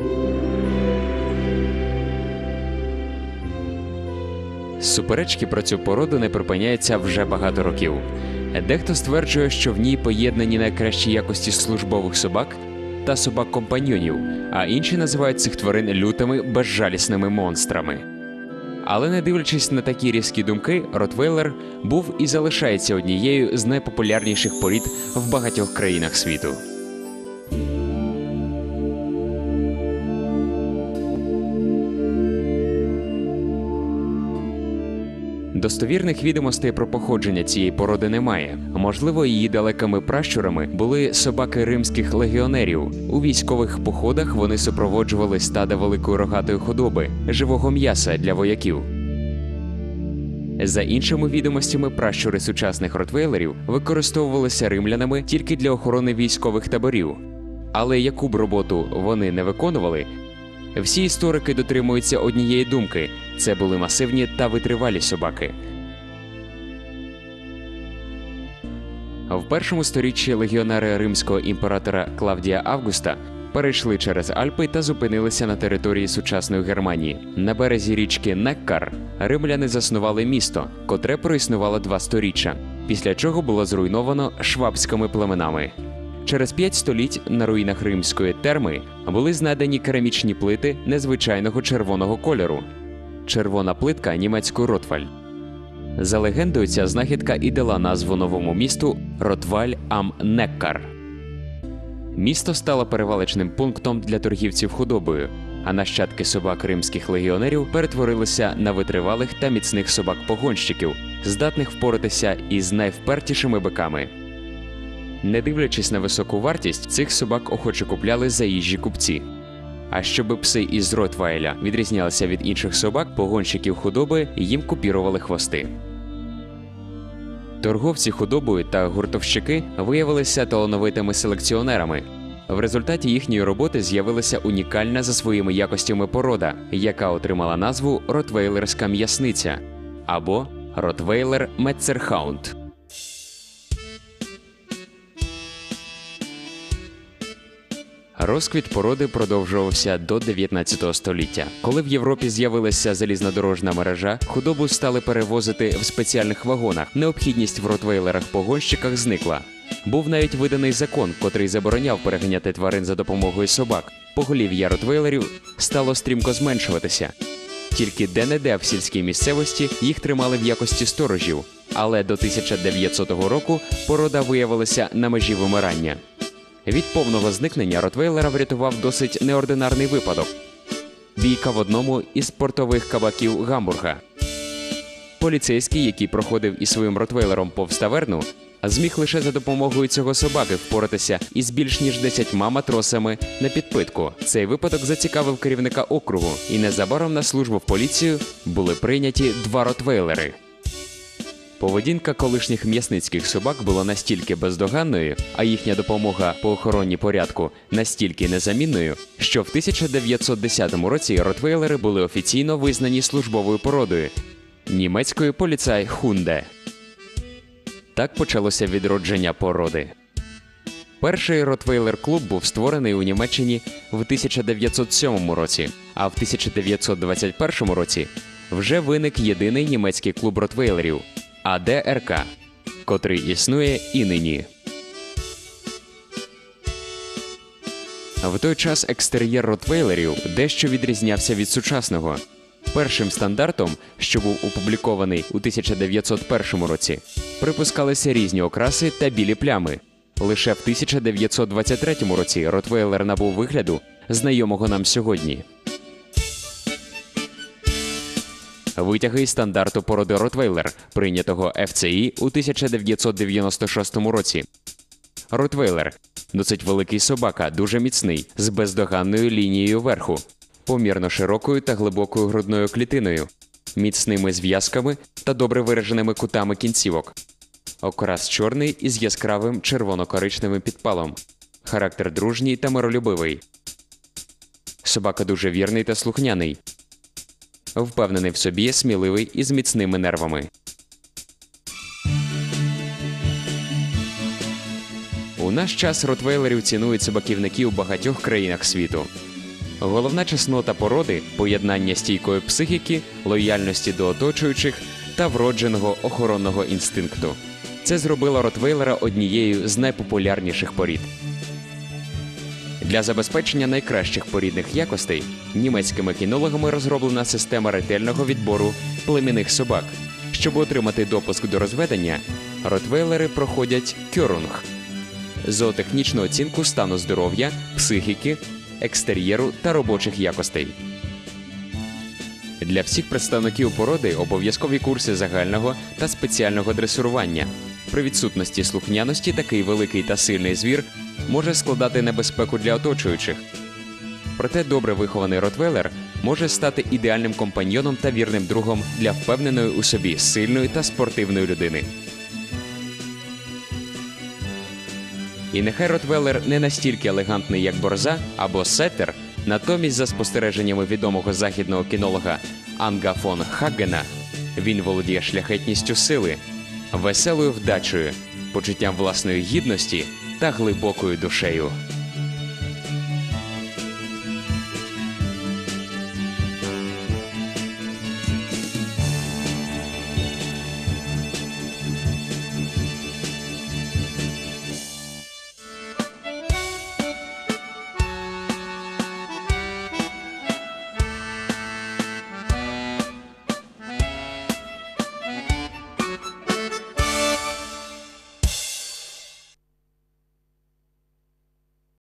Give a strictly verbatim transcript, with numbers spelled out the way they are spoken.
Суперечки про цю породу не припиняються вже багато років. Дехто стверджує, що в ній поєднані найкращі якості службових собак та собак-компаньйонів, а інші називають цих тварин лютими, безжалісними монстрами. Але не дивлячись на такі різкі думки, ротвейлер був і залишається однією з найпопулярніших порід в багатьох країнах світу. Достовірних відомостей про походження цієї породи немає. Можливо, її далекими пращурами були собаки римських легіонерів. У військових походах вони супроводжували стада великої рогатої худоби, живого м'яса для вояків. За іншими відомостями, пращури сучасних ротвейлерів використовувалися римлянами тільки для охорони військових таборів. Але яку б роботу вони не виконували, всі історики дотримуються однієї думки – це були масивні та витривалі собаки. В першому сторіччі легіонери римського імператора Клавдія Августа перейшли через Альпи та зупинилися на території сучасної Германії. На березі річки Неккар римляни заснували місто, котре проіснувало два сторіччя, після чого було зруйновано швабськими племенами. Через п'ять століть на руїнах римської терми були знайдені керамічні плити незвичайного червоного кольору. Червона плитка німецькою Ротваль. За легендою, ця знахідка і дала назву новому місту Ротваль ам Неккар. Місто стало перевалочним пунктом для торгівців худобою, а нащадки собак римських легіонерів перетворилися на витривалих та міцних собак-погонщиків, здатних впоратися із найвпертішими биками. Не дивлячись на високу вартість, цих собак охоче купляли заїжджі купці. А щоб пси із Ротвайля відрізнялися від інших собак, погонщиків худоби їм купірували хвости. Торговці худобою та гуртовщики виявилися талановитими селекціонерами. В результаті їхньої роботи з'явилася унікальна за своїми якостями порода, яка отримала назву ротвейлерська м'ясниця або ротвейлер Метцерхаунд. Розквіт породи продовжувався до дев'ятнадцятого століття. Коли в Європі з'явилася залізнодорожна мережа, худобу стали перевозити в спеціальних вагонах. Необхідність в ротвейлерах-погонщиках зникла. Був навіть виданий закон, котрий забороняв переганяти тварин за допомогою собак. Поголів'я ротвейлерів стало стрімко зменшуватися. Тільки де-не-де в сільській місцевості їх тримали в якості сторожів. Але до тисяча дев'ятсотого року порода виявилася на межі вимирання. Від повного зникнення ротвейлера врятував досить неординарний випадок – бійка в одному із портових кабаків Гамбурга. Поліцейський, який проходив із своїм ротвейлером повз таверну, зміг лише за допомогою цього собаки впоратися із більш ніж десятьма матросами на підпитку. Цей випадок зацікавив керівника округу, і незабаром на службу в поліцію були прийняті два ротвейлери. Поведінка колишніх м'ясницьких собак була настільки бездоганною, а їхня допомога по охороні порядку настільки незамінною, що в тисяча дев'ятсот десятому році ротвейлери були офіційно визнані службовою породою – німецькою поліцай-хунде. Так почалося відродження породи. Перший ротвейлер-клуб був створений у Німеччині в тисяча дев'ятсот сьомому році, а в тисяча дев'ятсот двадцять першому році вже виник єдиний німецький клуб ротвейлерів – А Д Р К, котрий існує і нині. В той час екстер'єр ротвейлерів дещо відрізнявся від сучасного. Першим стандартом, що був опублікований у тисяча дев'ятсот першому році, припускалися різні окраси та білі плями. Лише в тисяча дев'ятсот двадцять третьому році ротвейлер набув вигляду, знайомого нам сьогодні. Витяги із стандарту породи ротвейлер, прийнятого Ф Ц І у тисяча дев'ятсот дев'яносто шостому році. Ротвейлер – досить великий собака, дуже міцний, з бездоганною лінією верху, помірно широкою та глибокою грудною клітиною, міцними зв'язками та добре вираженими кутами кінцівок. Окрас чорний із яскравим червоно-коричневим підпалом. Характер дружній та миролюбивий. Собака дуже вірний та слухняний. Впевнений в собі, сміливий і з міцними нервами. У наш час ротвейлерів цінують собаківники у багатьох країнах світу. Головна чеснота породи – поєднання стійкої психіки, лояльності до оточуючих та вродженого охоронного інстинкту. Це зробило ротвейлера однією з найпопулярніших порід. Для забезпечення найкращих порідних якостей німецькими кінологами розроблена система ретельного відбору племінних собак. Щоб отримати допуск до розведення, ротвейлери проходять кьорунг – зоотехнічну оцінку стану здоров'я, психіки, екстер'єру та робочих якостей. Для всіх представників породи обов'язкові курси загального та спеціального дресирування. При відсутності слухняності такий великий та сильний звір може складати небезпеку для оточуючих. Проте добре вихований ротвейлер може стати ідеальним компаньйоном та вірним другом для впевненої у собі сильної та спортивної людини. І нехай ротвейлер не настільки елегантний, як борза або сеттер, натомість, за спостереженнями відомого західного кінолога Анга фон Хаггена, він володіє шляхетністю сили, веселою вдачею, почуттям власної гідності та глибокою душею.